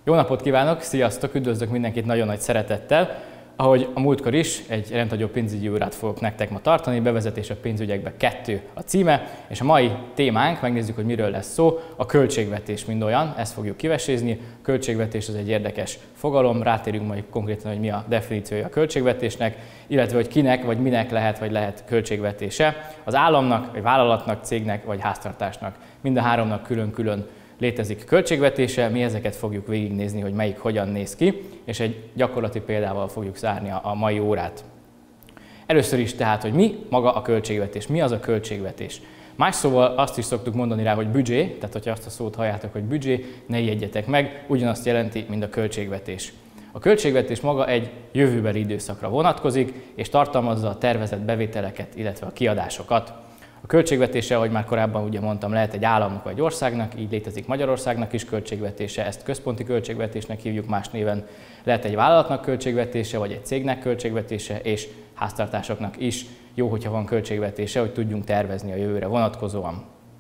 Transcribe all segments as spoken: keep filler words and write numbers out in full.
Jó napot kívánok, sziasztok, üdvözlök mindenkit nagyon nagy szeretettel. Ahogy a múltkor is, egy rendhagyó pénzügyi órát fogok nektek ma tartani, bevezetés a pénzügyekbe kettő a címe, és a mai témánk, megnézzük, hogy miről lesz szó, a költségvetés mind olyan, ezt fogjuk kivesézni. A költségvetés az egy érdekes fogalom, rátérünk majd konkrétan, hogy mi a definíciója a költségvetésnek, illetve hogy kinek vagy minek lehet vagy lehet költségvetése, az államnak, vagy vállalatnak, cégnek vagy háztartásnak. Mind a háromnak külön-külön létezik költségvetése, mi ezeket fogjuk végignézni, hogy melyik hogyan néz ki, és egy gyakorlati példával fogjuk zárni a mai órát. Először is tehát, hogy mi maga a költségvetés, mi az a költségvetés. Más szóval azt is szoktuk mondani rá, hogy büdzsé, tehát hogyha azt a szót halljátok, hogy büdzsé, ne ijedjetek meg, ugyanazt jelenti, mint a költségvetés. A költségvetés maga egy jövőbeli időszakra vonatkozik, és tartalmazza a tervezett bevételeket, illetve a kiadásokat. A költségvetése, ahogy már korábban ugye mondtam, lehet egy államnak vagy egy országnak, így létezik Magyarországnak is költségvetése, ezt központi költségvetésnek hívjuk más néven. Lehet egy vállalatnak költségvetése, vagy egy cégnek költségvetése, és háztartásoknak is jó, hogyha van költségvetése, hogy tudjunk tervezni a jövőre vonatkozóan.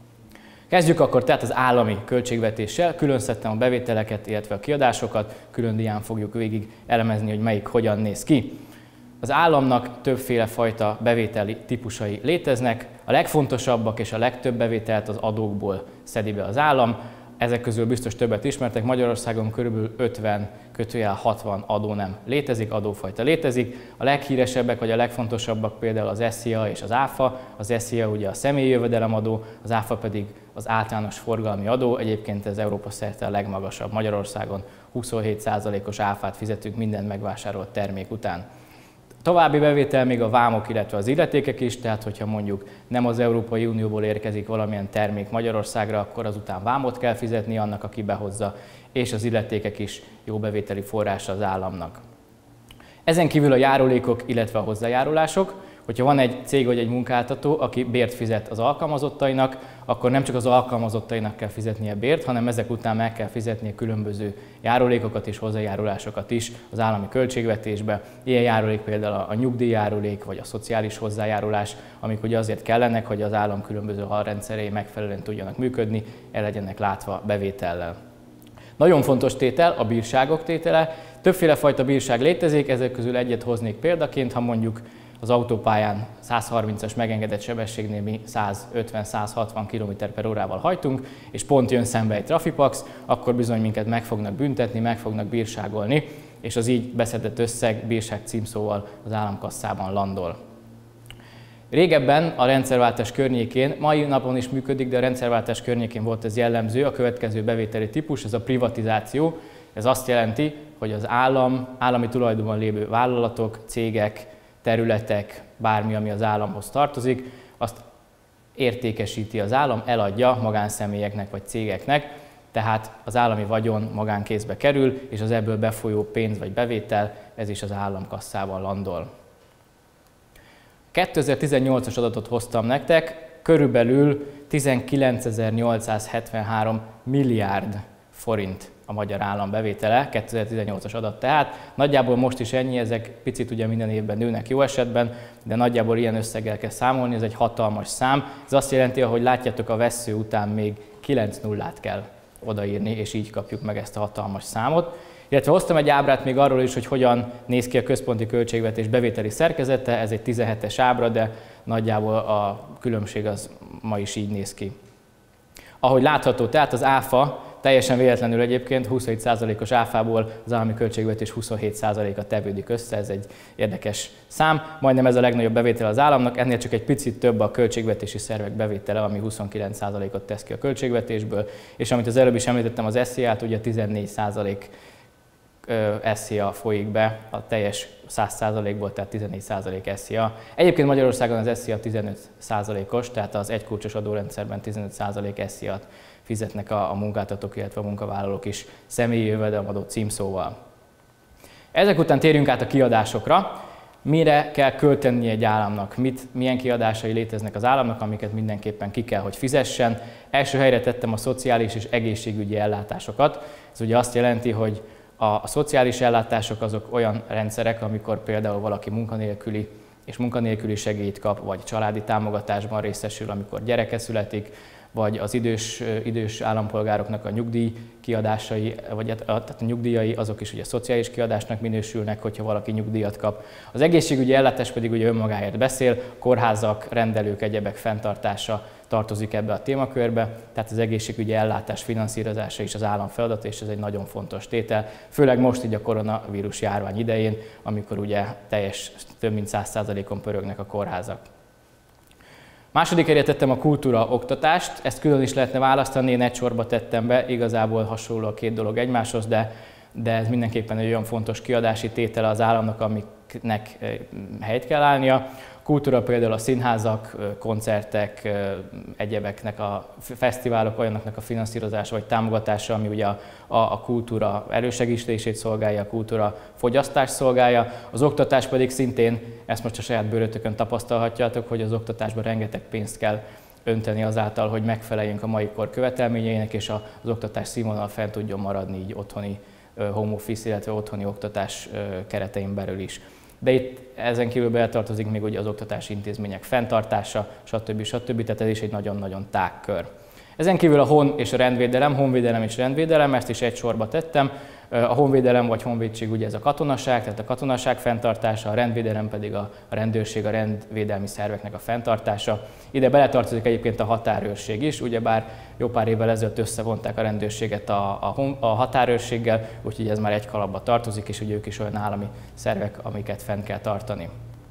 Kezdjük akkor tehát az állami költségvetéssel, külön szedtem a bevételeket, illetve a kiadásokat, külön dián fogjuk végig elemezni, hogy melyik hogyan néz ki. Az államnak többféle fajta bevételi típusai léteznek, a legfontosabbak és a legtöbb bevételt az adókból szedi be az állam. Ezek közül biztos többet ismertek, Magyarországon körülbelül ötven kötőjel hatvan adó nem létezik, adófajta létezik. A leghíresebbek vagy a legfontosabbak például az es zé á és az áfa. Az es zé á ugye a személyi jövedelemadó, az áfa pedig az általános forgalmi adó. Egyébként ez Európa szerte a legmagasabb. Magyarországon huszonhét százalékos áfát fizetünk minden megvásárolt termék után. További bevétel még a vámok, illetve az illetékek is, tehát hogyha mondjuk nem az Európai Unióból érkezik valamilyen termék Magyarországra, akkor azután vámot kell fizetni annak, aki behozza, és az illetékek is jó bevételi forrása az államnak. Ezen kívül a járulékok, illetve a hozzájárulások. Hogyha van egy cég vagy egy munkáltató, aki bért fizet az alkalmazottainak, akkor nem csak az alkalmazottainak kell fizetnie bért, hanem ezek után meg kell fizetnie különböző járulékokat és hozzájárulásokat is az állami költségvetésbe. Ilyen járulék például a nyugdíjjárulék vagy a szociális hozzájárulás, amik ugye azért kellenek, hogy az állam különböző alrendszerei megfelelően tudjanak működni, el legyenek látva bevétellel. Nagyon fontos tétel a bírságok tétele. Többféle fajta bírság létezik, ezek közül egyet hoznék példaként, ha mondjuk az autópályán száz harmincas megengedett sebességnél mi száz ötven száz hatvan kilométer per órával hajtunk, és pont jön szembe egy trafipax, akkor bizony minket meg fognak büntetni, meg fognak bírságolni, és az így beszedett összeg bírság címszóval az államkasszában landol. Régebben a rendszerváltás környékén, mai napon is működik, de a rendszerváltás környékén volt ez jellemző, a következő bevételi típus, ez a privatizáció. Ez azt jelenti, hogy az állam, állami tulajdonban lévő vállalatok, cégek, területek, bármi, ami az államhoz tartozik, azt értékesíti az állam, eladja magánszemélyeknek vagy cégeknek, tehát az állami vagyon magánkézbe kerül, és az ebből befolyó pénz vagy bevétel, ez is az államkasszában landol. kétezer-tizennyolcas adatot hoztam nektek, körülbelül tizenkilencezer-nyolcszázhetvenhárom milliárd forint a magyar állam bevétele, kétezer-tizennyolcas adat tehát. Nagyjából most is ennyi, ezek picit ugye minden évben nőnek jó esetben, de nagyjából ilyen összeggel kell számolni, ez egy hatalmas szám. Ez azt jelenti, hogy látjátok, a vessző után még kilenc nullát kell odaírni, és így kapjuk meg ezt a hatalmas számot. Illetve hoztam egy ábrát még arról is, hogy hogyan néz ki a központi költségvetés bevételi szerkezete, ez egy tizenhetes ábra, de nagyjából a különbség az ma is így néz ki. Ahogy látható, tehát az áfa, teljesen véletlenül egyébként huszonhét százalékos áfából az állami költségvetés huszonhét százaléka tevődik össze, ez egy érdekes szám. Majdnem ez a legnagyobb bevétel az államnak, ennél csak egy picit több a költségvetési szervek bevétele, ami huszonkilenc százalékot tesz ki a költségvetésből, és amit az előbb is említettem, az es zé á-t, ugye tizennégy százalék es zé á folyik be, a teljes száz százalékból, tehát tizennégy százalék es zé á. Egyébként Magyarországon az es zé á tizenöt százalékos, tehát az egykulcsos adórendszerben tizenöt százalék es zé á-t fizetnek a, a munkáltatók, illetve a munkavállalók is személyi jövedelemadó címszóval. Ezek után térjünk át a kiadásokra. Mire kell költeni egy államnak? Mit, milyen kiadásai léteznek az államnak, amiket mindenképpen ki kell, hogy fizessen? Első helyre tettem a szociális és egészségügyi ellátásokat. Ez ugye azt jelenti, hogy a, a szociális ellátások azok olyan rendszerek, amikor például valaki munkanélküli és munkanélküli segélyt kap, vagy családi támogatásban részesül, amikor gyereke születik, vagy az idős, idős állampolgároknak a nyugdíj kiadásai, vagy a, tehát a nyugdíjai, azok is ugye szociális kiadásnak minősülnek, hogyha valaki nyugdíjat kap. Az egészségügyi ellátás pedig ugye önmagáért beszél, kórházak, rendelők, egyebek fenntartása tartozik ebbe a témakörbe, tehát az egészségügyi ellátás finanszírozása is az állam feladata, és ez egy nagyon fontos tétel, főleg most így a koronavírus járvány idején, amikor ugye teljes, több mint száz százalékon pörögnek a kórházak. Második helyre tettem a kultúra oktatást, ezt külön is lehetne választani, én egy sorba tettem be, igazából hasonló a két dolog egymáshoz, de, de ez mindenképpen egy olyan fontos kiadási tétele az államnak, amiknek helyt kell állnia. Kultúra például a színházak, koncertek, egyebeknek a fesztiválok, olyanoknak a finanszírozása vagy támogatása, ami ugye a, a, a kultúra elősegítését szolgálja, a kultúra fogyasztást szolgálja. Az oktatás pedig szintén, ezt most a saját bőrötökön tapasztalhatjátok, hogy az oktatásban rengeteg pénzt kell önteni azáltal, hogy megfeleljünk a mai kor követelményeinek, és az oktatás színvonal fent tudjon maradni így otthoni home office, illetve otthoni oktatás keretein belül is. De itt ezen kívül beletartozik még ugye az oktatási intézmények fenntartása, stb. stb. Tehát ez is egy nagyon-nagyon tág kör. Ezen kívül a hon és a rendvédelem, honvédelem és rendvédelem, ezt is egy sorba tettem. A honvédelem vagy honvédség ugye ez a katonaság, tehát a katonaság fenntartása, a rendvédelem pedig a rendőrség, a rendvédelmi szerveknek a fenntartása. Ide beletartozik egyébként a határőrség is, ugyebár jó pár évvel ezelőtt összevonták a rendőrséget a, a, a határőrséggel, úgyhogy ez már egy kalapba tartozik, és ugye ők is olyan állami szervek, amiket fent kell tartani.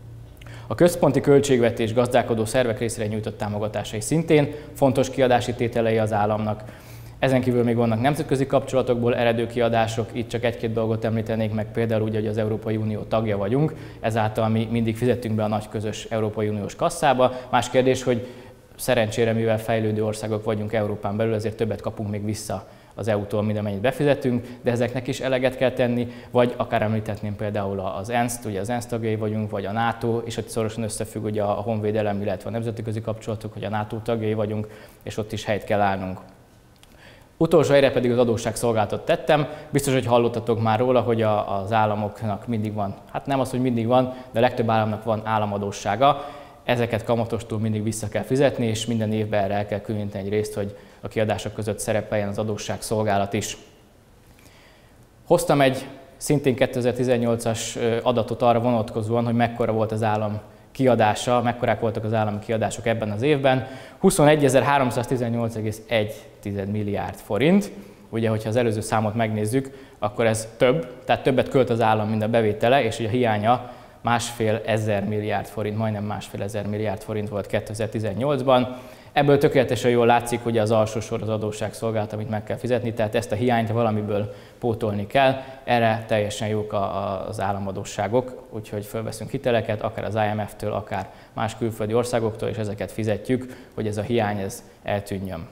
A központi költségvetés gazdálkodó szervek részére nyújtott támogatásai szintén fontos kiadási tételei az államnak. Ezen kívül még vannak nemzetközi kapcsolatokból eredő kiadások, itt csak egy-két dolgot említenék meg, például úgy, hogy az Európai Unió tagja vagyunk, ezáltal mi mindig fizetünk be a nagy közös Európai Uniós kasszába. Más kérdés, hogy szerencsére, mivel fejlődő országok vagyunk Európán belül, ezért többet kapunk még vissza az é u-tól, mint amennyit befizetünk, de ezeknek is eleget kell tenni, vagy akár említhetném például az ENSZ-t, ugye az ENSZ tagjai vagyunk, vagy a NATO, és ott szorosan összefügg ugye a honvédelem, illetve a nemzetközi kapcsolatok, hogy a NATO tagjai vagyunk, és ott is helyt kell állnunk. Utolsó helyre pedig az adósságszolgáltatot tettem. Biztos, hogy hallottatok már róla, hogy a, az államoknak mindig van, hát nem az, hogy mindig van, de a legtöbb államnak van államadóssága. Ezeket kamatostól mindig vissza kell fizetni, és minden évben erre el kell különíteni egy részt, hogy a kiadások között szerepeljen az adósságszolgálat is. Hoztam egy szintén kétezer-tizennyolcas adatot arra vonatkozóan, hogy mekkora volt az állam kiadása, mekkorák voltak az állami kiadások ebben az évben. huszonegyezer-háromszáztizennyolc egész egy milliárd forint. Ugye, hogyha az előző számot megnézzük, akkor ez több, tehát többet költ az állam, mint a bevétele, és ugye a hiánya másfél ezer milliárd forint, majdnem másfél ezer milliárd forint volt kétezer-tizennyolcban. Ebből tökéletesen jól látszik, hogy az alsó sor az adósságszolgálat, amit meg kell fizetni, tehát ezt a hiányt valamiből pótolni kell. Erre teljesen jók az államadósságok, úgyhogy fölveszünk hiteleket, akár az I M F-től, akár más külföldi országoktól, és ezeket fizetjük, hogy ez a hiány ez eltűnjön.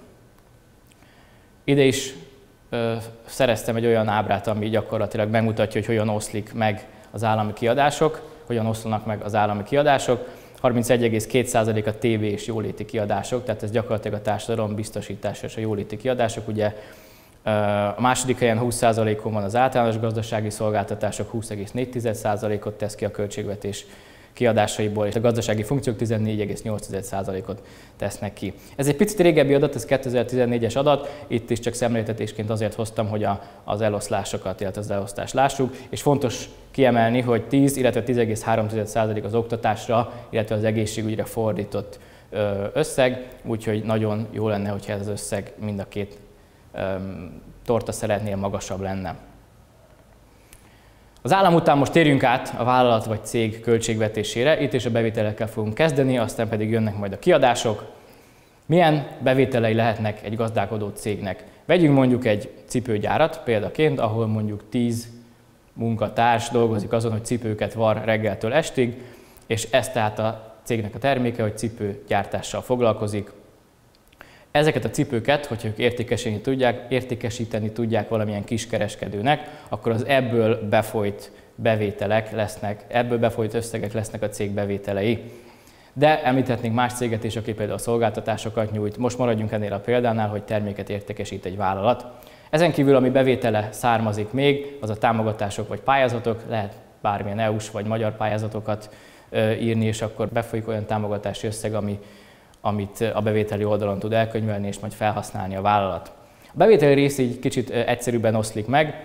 Ide is ö, szereztem egy olyan ábrát, ami gyakorlatilag megmutatja, hogy hogyan oszlik meg az állami kiadások, hogyan oszlanak meg az állami kiadások. harmincegy egész két százalék a té vé és jóléti kiadások, tehát ez gyakorlatilag a társadalom biztosítása és a jóléti kiadások. Ugye a második helyen húsz százalékon van az általános gazdasági szolgáltatások, húsz egész négy százalékot tesz ki a költségvetés kiadásaiból, és a gazdasági funkciók tizennégy egész nyolc százalékot tesznek ki. Ez egy picit régebbi adat, ez kétezer-tizennégyes adat, itt is csak szemléltetésként azért hoztam, hogy a, az eloszlásokat, illetve az elosztást lássuk, és fontos kiemelni, hogy tíz, illetve tíz egész három százalék az oktatásra, illetve az egészségügyre fordított összeg, úgyhogy nagyon jó lenne, hogyha ez az összeg mind a két um, tortaszeletnél magasabb lenne. Az állam után most térjünk át a vállalat vagy cég költségvetésére, itt is a bevételekkel fogunk kezdeni, aztán pedig jönnek majd a kiadások. Milyen bevételei lehetnek egy gazdálkodó cégnek? Vegyünk mondjuk egy cipőgyárat példaként, ahol mondjuk tíz munkatárs dolgozik azon, hogy cipőket var reggeltől estig, és ez tehát a cégnek a terméke, hogy cipőgyártással foglalkozik. Ezeket a cipőket, hogyha ők értékesíteni tudják, értékesíteni tudják valamilyen kiskereskedőnek, akkor az ebből befolyt bevételek lesznek, ebből befolyt összegek lesznek a cég bevételei. De említhetnénk más céget is, aki például szolgáltatásokat nyújt. Most maradjunk ennél a példánál, hogy terméket értékesít egy vállalat. Ezen kívül, ami bevétele származik még, az a támogatások vagy pályázatok, lehet bármilyen é u-s vagy magyar pályázatokat írni, és akkor befolyik olyan támogatási összeg, ami amit a bevételi oldalon tud elkönyvelni és majd felhasználni a vállalat. A bevételi rész így kicsit egyszerűbben oszlik meg.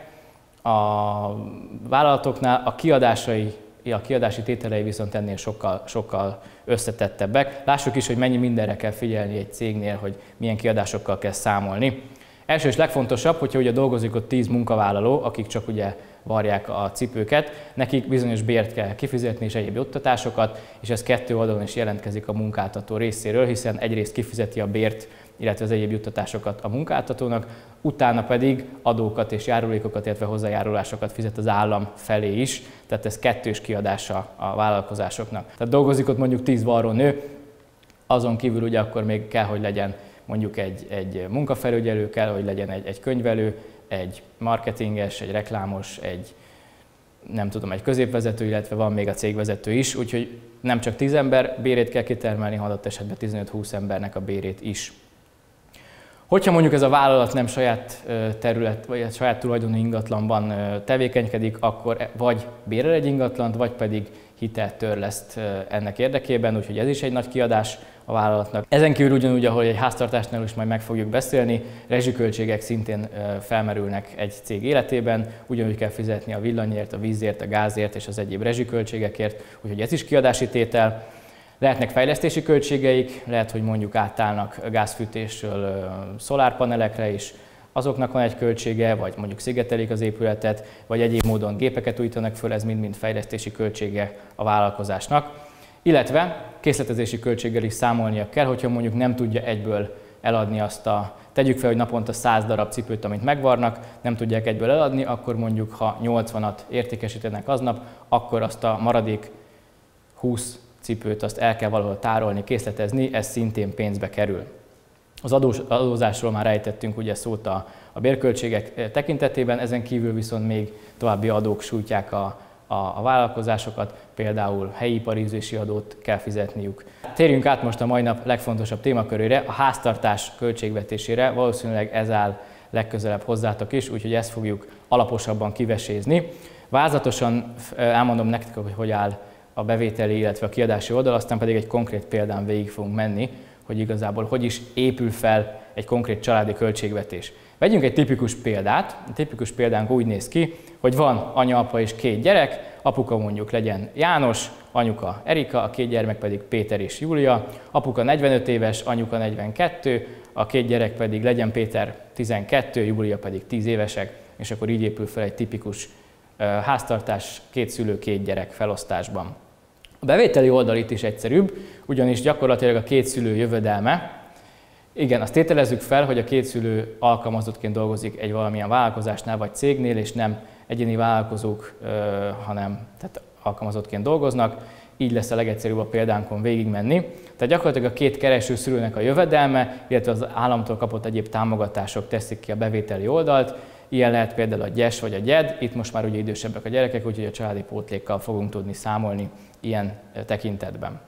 A vállalatoknál a kiadásai, a kiadási tételei viszont ennél sokkal, sokkal összetettebbek. Lássuk is, hogy mennyi mindenre kell figyelni egy cégnél, hogy milyen kiadásokkal kell számolni. Első és legfontosabb, hogyha ugye dolgozik ott tíz munkavállaló, akik csak ugye varják a cipőket, nekik bizonyos bért kell kifizetni és egyéb juttatásokat, és ez kettő oldalon is jelentkezik a munkáltató részéről, hiszen egyrészt kifizeti a bért, illetve az egyéb juttatásokat a munkáltatónak, utána pedig adókat és járulékokat, illetve hozzájárulásokat fizet az állam felé is, tehát ez kettős kiadása a vállalkozásoknak. Tehát dolgozik ott mondjuk tíz varrónő, azon kívül ugye akkor még kell, hogy legyen mondjuk egy, egy munkafelügyelő, kell, hogy legyen egy, egy könyvelő, egy marketinges, egy reklámos, egy nem tudom, egy középvezető, illetve van még a cégvezető is, úgyhogy nem csak tíz ember bérét kell kitermelni, hanem adott esetben tizenöt-húsz embernek a bérét is. Hogyha mondjuk ez a vállalat nem saját terület, vagy saját tulajdonú ingatlanban tevékenykedik, akkor vagy bérel egy ingatlant, vagy pedig hitelt törleszt ennek érdekében, úgyhogy ez is egy nagy kiadás a vállalatnak. Ezen kívül ugyanúgy, ahogy egy háztartásnál is majd meg fogjuk beszélni, rezsiköltségek szintén felmerülnek egy cég életében, ugyanúgy kell fizetni a villanyért, a vízért, a gázért és az egyéb rezsiköltségekért, úgyhogy ez is kiadási tétel. Lehetnek fejlesztési költségeik, lehet, hogy mondjuk átállnak gázfűtésről szolárpanelekre is, azoknak van egy költsége, vagy mondjuk szigetelik az épületet, vagy egyéb módon gépeket újítanak föl, ez mind-mind fejlesztési költsége a vállalkozásnak. Illetve készletezési költséggel is számolnia kell, hogyha mondjuk nem tudja egyből eladni azt a, tegyük fel, hogy naponta száz darab cipőt, amit megvarnak, nem tudják egyből eladni, akkor mondjuk ha nyolcvanat értékesítenek aznap, akkor azt a maradék húsz cipőt azt el kell valahol tárolni, készletezni, ez szintén pénzbe kerül. Az adós, adózásról már ejtettünk ugye szót a, a bérköltségek tekintetében, ezen kívül viszont még további adók sújtják a, a, a vállalkozásokat, például helyi iparűzési adót kell fizetniük. Térjünk át most a mai nap legfontosabb témakörére, a háztartás költségvetésére, valószínűleg ez áll legközelebb hozzátok is, úgyhogy ezt fogjuk alaposabban kivesézni. Vázlatosan elmondom nektek, hogy hogy áll a bevételi, illetve a kiadási oldal, aztán pedig egy konkrét példán végig fogunk menni, hogy igazából hogy is épül fel egy konkrét családi költségvetés. Vegyünk egy tipikus példát. A tipikus példánk úgy néz ki, hogy van anya, apa és két gyerek, apuka mondjuk legyen János, anyuka Erika, a két gyermek pedig Péter és Júlia, apuka negyvenöt éves, anyuka negyvenkettő, a két gyerek pedig legyen Péter tizenkettő, Júlia pedig tíz évesek, és akkor így épül fel egy tipikus háztartás két szülő, két gyerek felosztásban. A bevételi oldal itt is egyszerűbb, ugyanis gyakorlatilag a két szülő jövedelme. Igen, azt tételezzük fel, hogy a két szülő alkalmazottként dolgozik egy valamilyen vállalkozásnál vagy cégnél, és nem egyéni vállalkozók, hanem tehát alkalmazottként dolgoznak. Így lesz a legegyszerűbb a példánkon végigmenni. Tehát gyakorlatilag a két kereső szülőnek a jövedelme, illetve az államtól kapott egyéb támogatások teszik ki a bevételi oldalt. Ilyen lehet például a gyes vagy a gyed, itt most már ugye idősebbek a gyerekek, úgyhogy a családi pótlékkal fogunk tudni számolni ilyen tekintetben.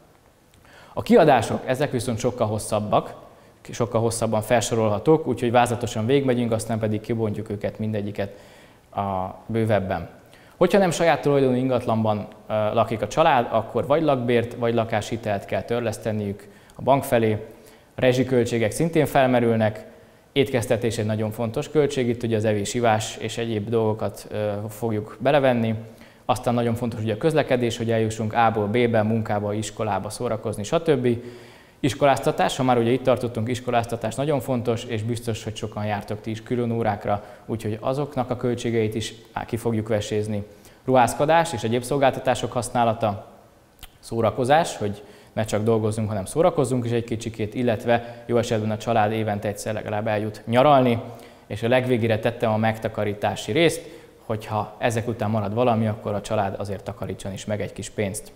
A kiadások, ezek viszont sokkal hosszabbak, sokkal hosszabban felsorolhatók, úgyhogy vázlatosan végigmegyünk, aztán pedig kibontjuk őket mindegyiket a bővebben. Hogyha nem saját tulajdonú ingatlanban lakik a család, akkor vagy lakbért, vagy lakáshitelt kell törleszteniük a bank felé. A rezsiköltségek szintén felmerülnek, étkeztetés egy nagyon fontos költség, itt ugye az evés, ivás és egyéb dolgokat fogjuk belevenni. Aztán nagyon fontos ugye a közlekedés, hogy eljussunk A-ból B-be, munkába, iskolába, szórakozni, stb. Iskoláztatás, ha már ugye itt tartottunk, iskoláztatás nagyon fontos, és biztos, hogy sokan jártok ti is külön órákra, úgyhogy azoknak a költségeit is ki fogjuk vesézni. Ruházkodás és egyéb szolgáltatások használata, szórakozás, hogy ne csak dolgozzunk, hanem szórakozzunk is egy kicsikét, illetve jó esetben a család évente egyszer legalább eljut nyaralni, és a legvégére tettem a megtakarítási részt, hogyha ezek után marad valami, akkor a család azért takarítson is meg egy kis pénzt.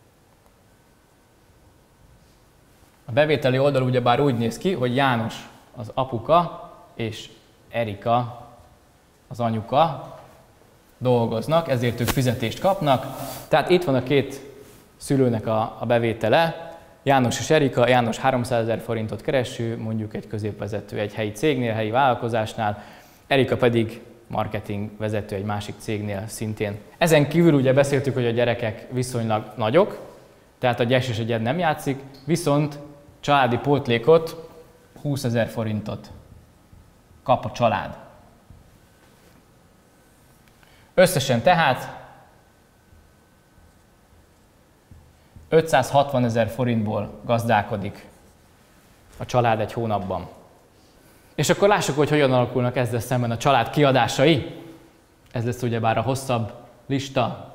A bevételi oldal ugyebár úgy néz ki, hogy János az apuka és Erika az anyuka dolgoznak, ezért ők fizetést kapnak. Tehát itt van a két szülőnek a, a bevétele. János és Erika, János háromszázezer forintot kereső, mondjuk egy középvezető egy helyi cégnél, helyi vállalkozásnál, Erika pedig marketing vezető egy másik cégnél szintén. Ezen kívül ugye beszéltük, hogy a gyerekek viszonylag nagyok, tehát a gyes és a gyed nem játszik, viszont családi pótlékot, húszezer forintot kap a család. Összesen tehát ötszázhatvanezer forintból gazdálkodik a család egy hónapban. És akkor lássuk, hogy hogyan alakulnak ezzel szemben a család kiadásai. Ez lesz ugyebár a hosszabb lista.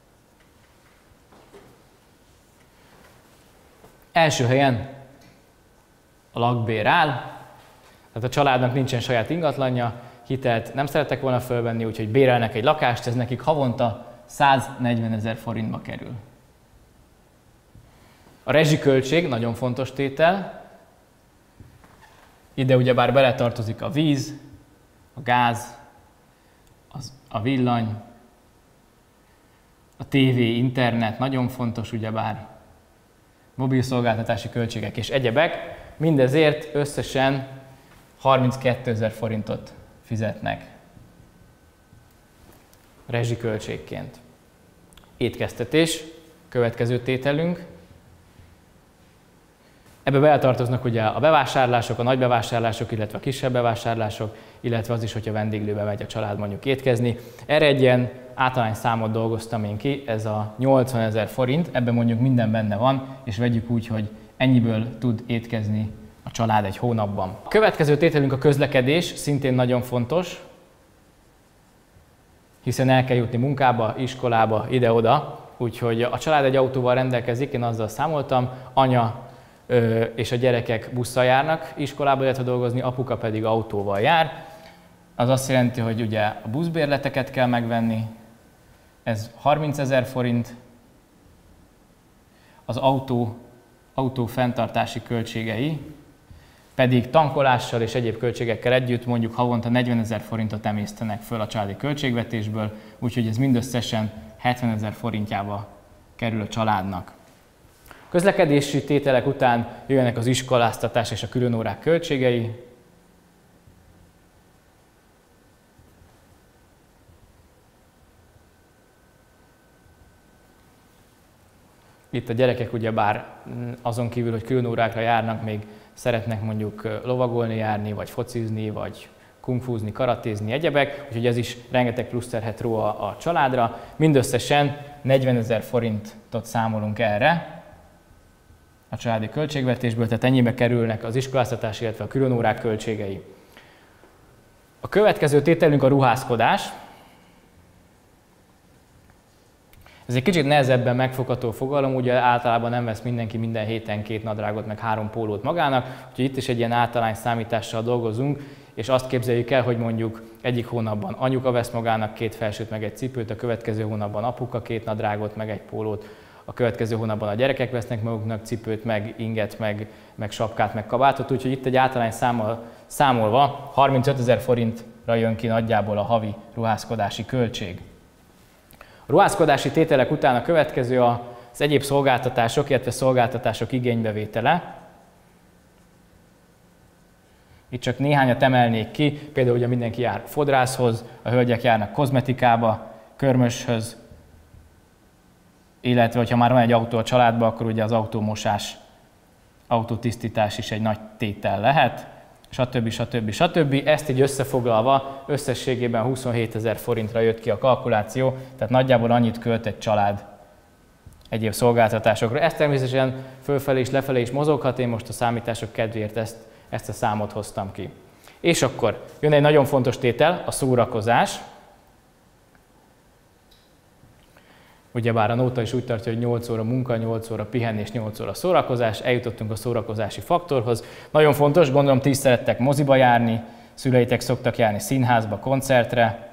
Első helyen a lakbér áll, tehát a családnak nincsen saját ingatlanja, hitelt nem szerettek volna fölvenni, úgyhogy bérelnek egy lakást, ez nekik havonta száznegyvenezer forintba kerül. A rezsiköltség nagyon fontos tétel. Ide ugyebár beletartozik a víz, a gáz, az, a villany, a tévé, internet, nagyon fontos ugyebár, mobilszolgáltatási költségek és egyebek. Mindezért összesen harminckétezer forintot fizetnek rezsiköltségként. Étkeztetés, következő tételünk. Ebbe beletartoznak ugye a bevásárlások, a nagy bevásárlások, illetve a kisebb bevásárlások, illetve az is, hogyha vendéglőbe megy a család mondjuk étkezni. Erre egy ilyen általány számot dolgoztam én ki, ez a nyolcvanezer forint, ebben mondjuk minden benne van, és vegyük úgy, hogy ennyiből tud étkezni a család egy hónapban. A következő tételünk a közlekedés, szintén nagyon fontos, hiszen el kell jutni munkába, iskolába, ide-oda, úgyhogy a család egy autóval rendelkezik, én azzal számoltam, anya és a gyerekek busszal járnak iskolába, illetve dolgozni, apuka pedig autóval jár. Az azt jelenti, hogy ugye a buszbérleteket kell megvenni, ez harmincezer forint, az autó, autó fenntartási költségei pedig tankolással és egyéb költségekkel együtt mondjuk havonta negyvenezer forintot emésztenek föl a családi költségvetésből, úgyhogy ez mindösszesen hetvenezer forintjába kerül a családnak. Közlekedési tételek után jöjjenek az iskoláztatás és a különórák költségei. Itt a gyerekek ugyebár azon kívül, hogy különórákra járnak, még szeretnek mondjuk lovagolni járni, vagy focizni, vagy kungfúzni, karatézni, egyebek, úgyhogy ez is rengeteg plusz terhet ró a, a családra. Mindösszesen negyvenezer forintot számolunk erre a családi költségvetésből, tehát ennyibe kerülnek az iskoláztatás, illetve a különórák költségei. A következő tételünk a ruházkodás. Ez egy kicsit nehezebben megfogható fogalom, ugye általában nem vesz mindenki minden héten két nadrágot, meg három pólót magának, úgyhogy itt is egy ilyen általány számítással dolgozunk, és azt képzeljük el, hogy mondjuk egyik hónapban anyuka vesz magának két felsőt, meg egy cipőt, a következő hónapban apuka két nadrágot, meg egy pólót, a következő hónapban a gyerekek vesznek maguknak cipőt, meg inget, meg, meg sapkát, meg kabátot, úgyhogy itt egy általány számol, számolva harmincötezer forintra jön ki nagyjából a havi ruházkodási költség. A ruházkodási tételek után a következő az egyéb szolgáltatások, illetve szolgáltatások igénybevétele. Itt csak néhányat emelnék ki, például ugye mindenki jár fodrászhoz, a hölgyek járnak kozmetikába, körmöshöz, illetve hogyha már van egy autó a családban, akkor ugye az autómosás, autótisztítás is egy nagy tétel lehet, stb. stb. stb. Ezt így összefoglalva összességében huszonhétezer forintra jött ki a kalkuláció, tehát nagyjából annyit költ egy család egyéb szolgáltatásokra. Ez természetesen fölfelé és lefelé is mozoghat, én most a számítások kedvéért ezt, ezt a számot hoztam ki. És akkor jön egy nagyon fontos tétel, a szórakozás. Ugyebár a nóta is úgy tartja, hogy nyolc óra munka, nyolc óra pihenés, nyolc óra szórakozás, eljutottunk a szórakozási faktorhoz. Nagyon fontos, gondolom ti is szerettek moziba járni, szüleitek szoktak járni színházba, koncertre,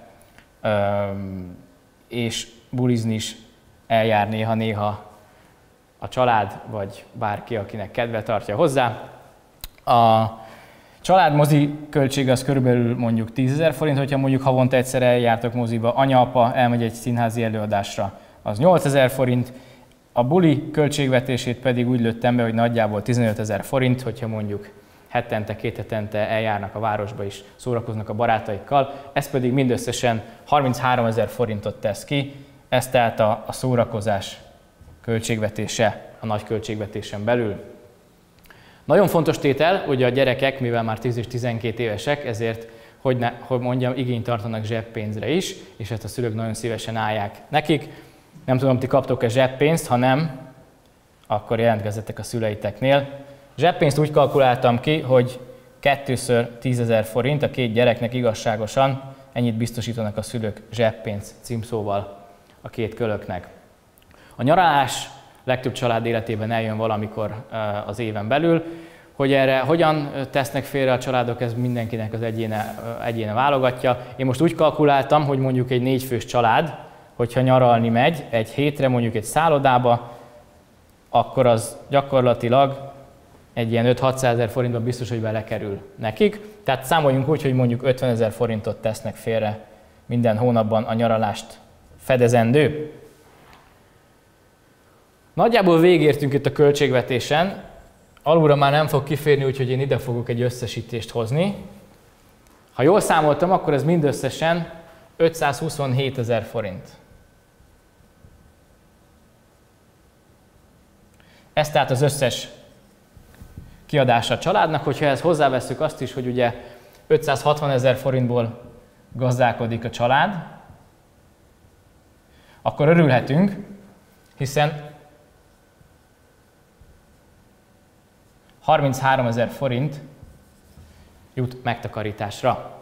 és bulizni is eljár néha-néha a család, vagy bárki, akinek kedve tartja hozzá. A család mozi költsége az körülbelül mondjuk tízezer forint, hogyha mondjuk havonta egyszer eljártok moziba, anya-apa elmegy egy színházi előadásra, az nyolcezer forint, a buli költségvetését pedig úgy lőttem be, hogy nagyjából tizenötezer forint, hogyha mondjuk hetente, két hetente eljárnak a városba is, szórakoznak a barátaikkal, ez pedig mindösszesen harmincháromezer forintot tesz ki, ez tehát a, a szórakozás költségvetése a nagy költségvetésen belül. Nagyon fontos tétel, ugye a gyerekek, mivel már tíz és tizenkét évesek, ezért, hogy, ne, hogy mondjam, igényt tartanak zseppénzre is, és ezt a szülők nagyon szívesen állják nekik. Nem tudom, ti kaptok-e zseppénzt, ha nem, akkor jelentkezzetek a szüleiteknél. Zseppénzt úgy kalkuláltam ki, hogy kettőször tízezer forint a két gyereknek igazságosan, ennyit biztosítanak a szülők zseppénz címszóval a két kölöknek. A nyaralás legtöbb család életében eljön valamikor az éven belül. Hogy erre hogyan tesznek félre a családok, ez mindenkinek az egyéne, egyéne válogatja. Én most úgy kalkuláltam, hogy mondjuk egy négyfős család, hogyha nyaralni megy egy hétre, mondjuk egy szállodába, akkor az gyakorlatilag egy ilyen öt-hatszázezer forintban biztos, hogy belekerül nekik. Tehát számoljunk úgy, hogy mondjuk ötvenezer forintot tesznek félre minden hónapban a nyaralást fedezendő. Nagyjából végértünk itt a költségvetésen. Alulra már nem fog kiférni, úgyhogy én ide fogok egy összesítést hozni. Ha jól számoltam, akkor ez mindösszesen ötszázhuszonhétezer forint. Ez tehát az összes kiadása a családnak, hogyha ehhez hozzáveszünk azt is, hogy ugye ötszázhatvanezer forintból gazdálkodik a család, akkor örülhetünk, hiszen harmincháromezer forint jut megtakarításra.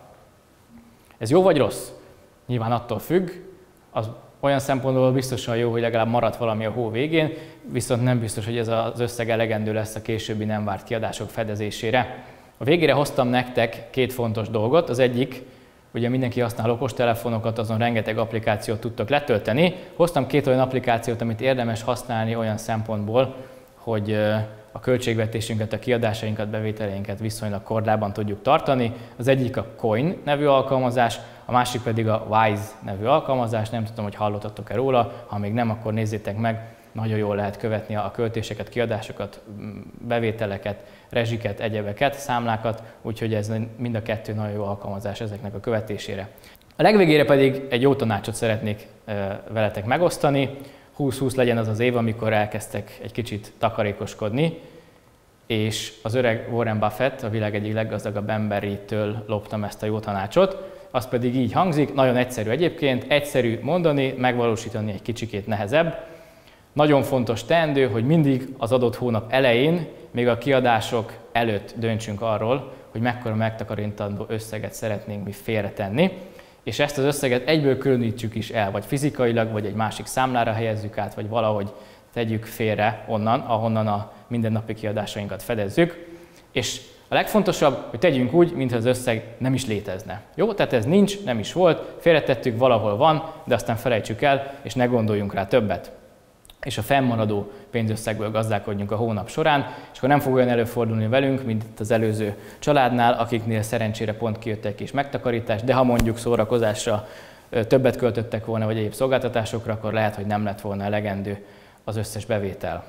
Ez jó vagy rossz? Nyilván attól függ, az olyan szempontból biztosan jó, hogy legalább maradt valami a hó végén, viszont nem biztos, hogy ez az összeg elegendő lesz a későbbi nem várt kiadások fedezésére. A végére hoztam nektek két fontos dolgot. Az egyik, ugye mindenki használ okostelefonokat, azon rengeteg applikációt tudtok letölteni. Hoztam két olyan applikációt, amit érdemes használni olyan szempontból, hogy a költségvetésünket, a kiadásainkat, bevételeinket viszonylag kordában tudjuk tartani. Az egyik a Coin nevű alkalmazás, a másik pedig a Wise nevű alkalmazás. Nem tudom, hogy hallottatok-e róla, ha még nem, akkor nézzétek meg. Nagyon jól lehet követni a költéseket, kiadásokat, bevételeket, rezsiket, egyebeket, számlákat, úgyhogy ez mind a kettő nagyon jó alkalmazás ezeknek a követésére. A legvégére pedig egy jó tanácsot szeretnék veletek megosztani. húsz húsz legyen az az év, amikor elkezdtek egy kicsit takarékoskodni, és az öreg Warren Buffett, a világ egyik leggazdagabb emberétől loptam ezt a jó tanácsot. Az pedig így hangzik, nagyon egyszerű egyébként, egyszerű mondani, megvalósítani egy kicsikét nehezebb. Nagyon fontos teendő, hogy mindig az adott hónap elején, még a kiadások előtt döntsünk arról, hogy mekkora megtakarítandó összeget szeretnénk mi félretenni, és ezt az összeget egyből különítsük is el, vagy fizikailag, vagy egy másik számlára helyezzük át, vagy valahogy tegyük félre onnan, ahonnan a mindennapi kiadásainkat fedezzük. És a legfontosabb, hogy tegyünk úgy, mintha az összeg nem is létezne. Jó? Tehát ez nincs, nem is volt, félretettük, valahol van, de aztán felejtsük el, és ne gondoljunk rá többet. És a fennmaradó pénzösszegből gazdálkodjunk a hónap során, és akkor nem fog olyan előfordulni velünk, mint itt az előző családnál, akiknél szerencsére pont kijött egy kis megtakarítás, de ha mondjuk szórakozásra többet költöttek volna, vagy egyéb szolgáltatásokra, akkor lehet, hogy nem lett volna elegendő az összes bevétel.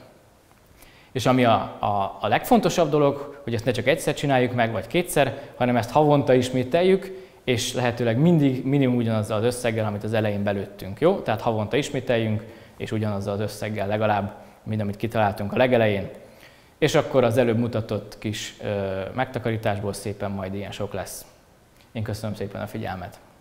És ami a, a, a legfontosabb dolog, hogy ezt ne csak egyszer csináljuk meg, vagy kétszer, hanem ezt havonta ismételjük, és lehetőleg mindig minimum ugyanazzal az összeggel, amit az elején belőttünk. Jó? Tehát havonta ismételjünk, és ugyanazzal az összeggel legalább, mint amit kitaláltunk a legelején. És akkor az előbb mutatott kis ö, megtakarításból szépen majd ilyen sok lesz. Én köszönöm szépen a figyelmet!